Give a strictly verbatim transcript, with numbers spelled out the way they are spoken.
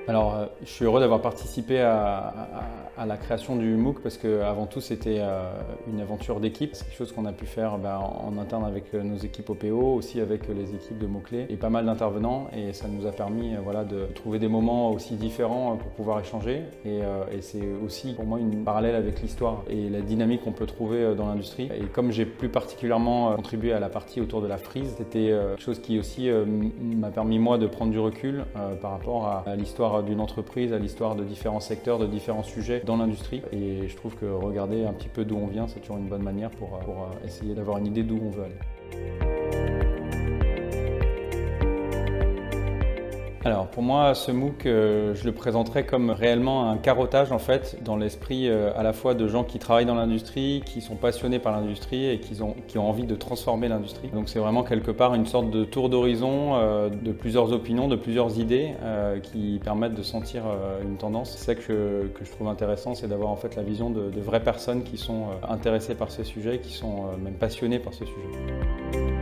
Alors, euh, je suis heureux d'avoir participé à, à- à la création du MOOC parce qu'avant tout, c'était euh, une aventure d'équipe. C'est quelque chose qu'on a pu faire ben, en interne avec nos équipes O P O, aussi avec les équipes de mots-clés et pas mal d'intervenants. Et ça nous a permis euh, voilà, de trouver des moments aussi différents pour pouvoir échanger. Et, euh, et c'est aussi pour moi une parallèle avec l'histoire et la dynamique qu'on peut trouver dans l'industrie. Et comme j'ai plus particulièrement contribué à la partie autour de la frise, c'était quelque chose qui aussi euh, m'a permis moi de prendre du recul euh, par rapport à, à l'histoire d'une entreprise, à l'histoire de différents secteurs, de différents sujets dans l'industrie. Et je trouve que regarder un petit peu d'où on vient, c'est toujours une bonne manière pour, pour essayer d'avoir une idée d'où on veut aller. Alors pour moi, ce MOOC, euh, je le présenterais comme réellement un carottage en fait dans l'esprit euh, à la fois de gens qui travaillent dans l'industrie, qui sont passionnés par l'industrie et qui ont, qui ont envie de transformer l'industrie. Donc c'est vraiment quelque part une sorte de tour d'horizon euh, de plusieurs opinions, de plusieurs idées euh, qui permettent de sentir euh, une tendance. C'est ça que, que je trouve intéressant, c'est d'avoir en fait la vision de, de vraies personnes qui sont euh, intéressées par ce sujet, qui sont euh, même passionnées par ce sujet.